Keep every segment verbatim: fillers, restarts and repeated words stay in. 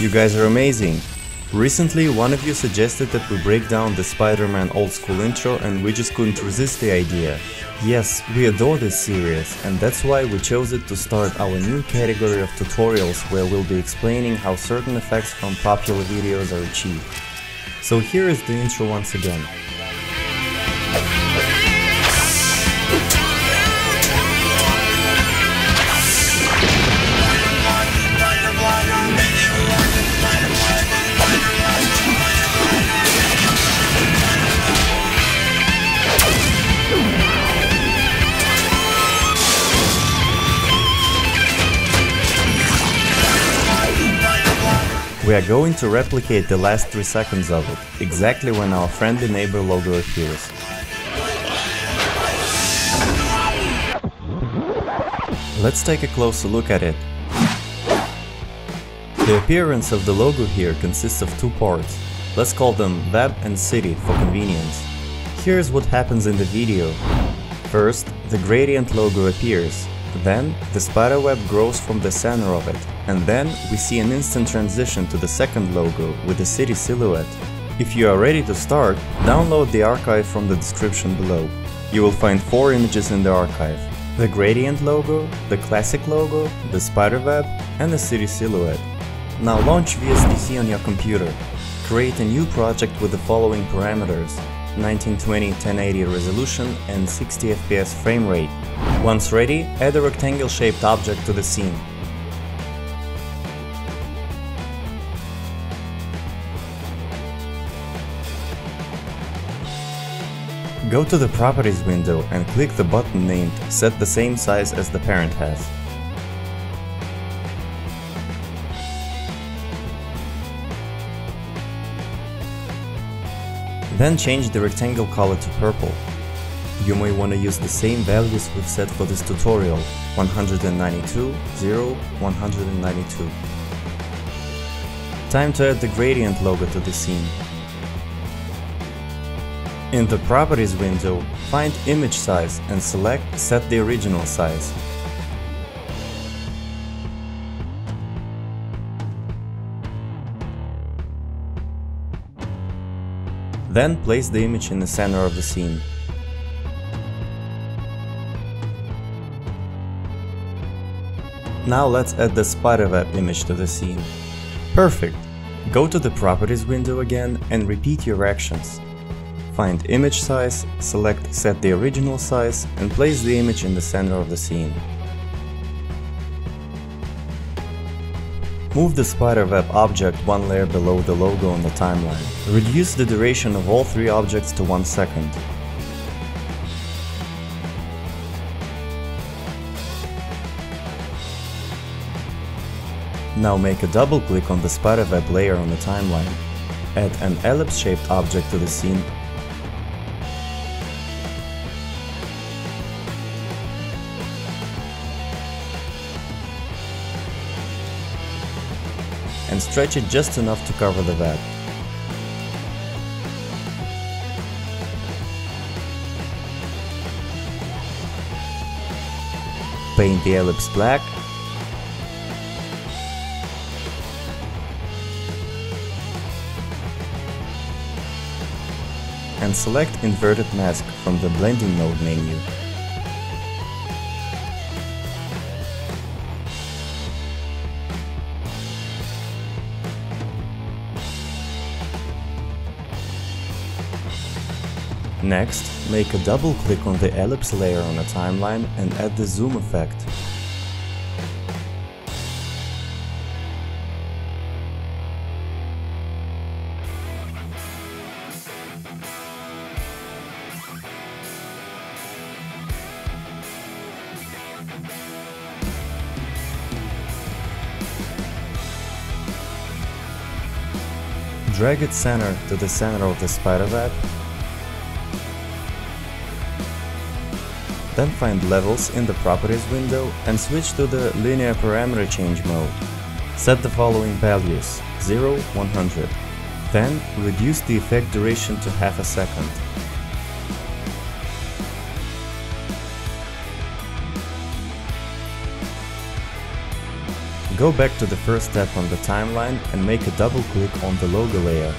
You guys are amazing! Recently, one of you suggested that we break down the Spider-Man old school intro, and we just couldn't resist the idea. Yes, we adore this series, and that's why we chose it to start our new category of tutorials where we'll be explaining how certain effects from popular videos are achieved. So here is the intro once again. We are going to replicate the last three seconds of it, exactly when our friendly neighbor logo appears. Let's take a closer look at it. The appearance of the logo here consists of two parts. Let's call them Web and City for convenience. Here's what happens in the video. First, the gradient logo appears. Then, the spiderweb grows from the center of it, and then we see an instant transition to the second logo with the city silhouette. If you are ready to start, download the archive from the description below. You will find four images in the archive: the gradient logo, the classic logo, the spiderweb, and the city silhouette. Now launch V S D C on your computer. Create a new project with the following parameters: nineteen twenty by ten eighty resolution and sixty F P S frame rate. Once ready, add a rectangle-shaped object to the scene. Go to the Properties window and click the button named Set the same size as the parent has. Then change the rectangle color to purple. You may want to use the same values we've set for this tutorial: one ninety-two, zero, one ninety-two. Time to add the gradient logo to the scene. In the Properties window, find Image Size and select Set the original size. Then place the image in the center of the scene. Now let's add the Spiderweb image to the scene. Perfect! Go to the Properties window again and repeat your actions. Find Image Size, select Set the original size, and place the image in the center of the scene. Move the spiderweb object one layer below the logo on the timeline. Reduce the duration of all three objects to one second. Now make a double click on the spiderweb layer on the timeline. Add an ellipse-shaped object to the scene. And stretch it just enough to cover the web. Paint the ellipse black. And select Inverted Mask from the Blending Mode menu. Next, make a double click on the ellipse layer on the timeline and add the zoom effect. Drag its center to the center of the spiderweb. Then find Levels in the Properties window and switch to the Linear Parameter Change mode. Set the following values: zero, one hundred. Then reduce the effect duration to half a second. Go back to the first step on the timeline and make a double click on the logo layer.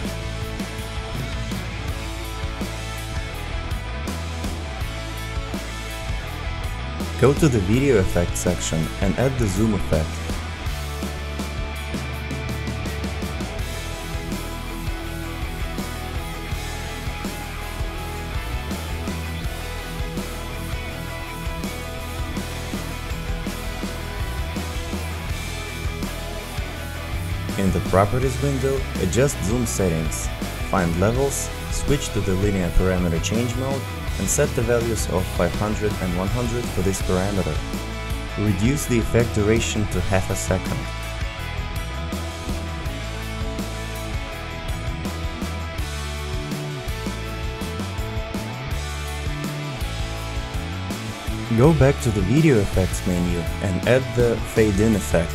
Go to the video effects section and add the zoom effect. In the Properties window, adjust zoom settings, find levels, switch to the linear parameter change mode, and set the values of five hundred and one hundred for this parameter. Reduce the effect duration to half a second. Go back to the Video Effects menu and add the Fade In effect.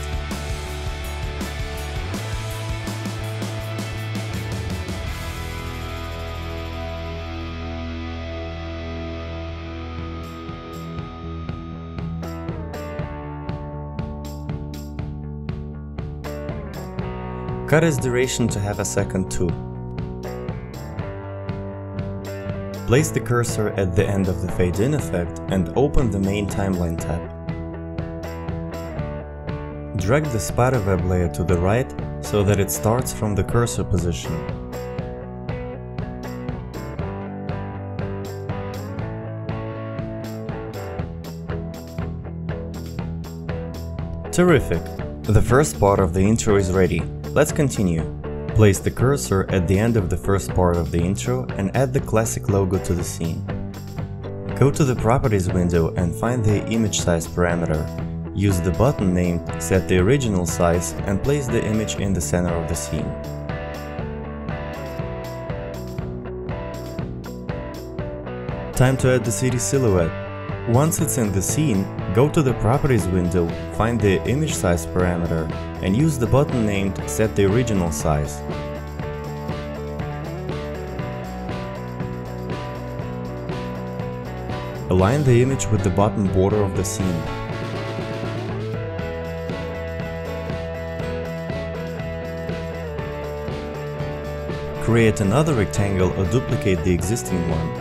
Cut its duration to half a second too. Place the cursor at the end of the Fade In effect and open the main timeline tab. Drag the Spiderweb layer to the right so that it starts from the cursor position. Terrific! The first part of the intro is ready. Let's continue. Place the cursor at the end of the first part of the intro and add the classic logo to the scene. Go to the Properties window and find the image size parameter. Use the button named Set the Original Size and place the image in the center of the scene. Time to add the city silhouette. Once it's in the scene, go to the Properties window, find the image size parameter, and use the button named Set the Original Size. Align the image with the bottom border of the scene. Create another rectangle or duplicate the existing one.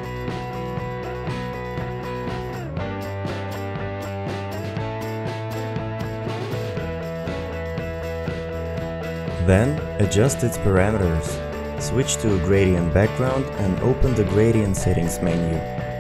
Then, adjust its parameters. Switch to a gradient background and open the Gradient Settings menu.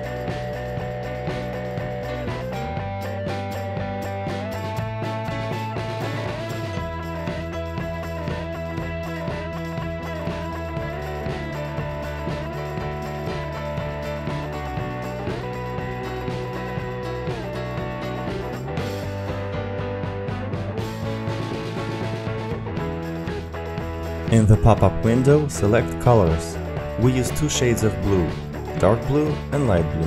In the pop-up window, select Colors. We use two shades of blue, dark blue and light blue.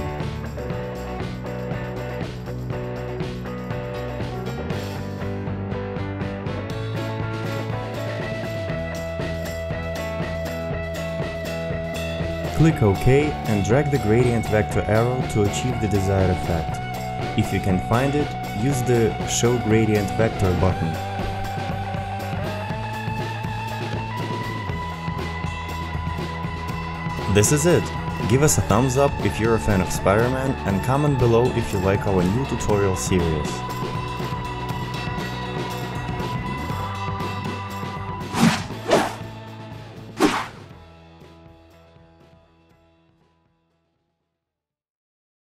Click OK and drag the gradient vector arrow to achieve the desired effect. If you can find it, use the Show Gradient Vector button. This is it! Give us a thumbs up if you're a fan of Spiderman and comment below if you like our new tutorial series.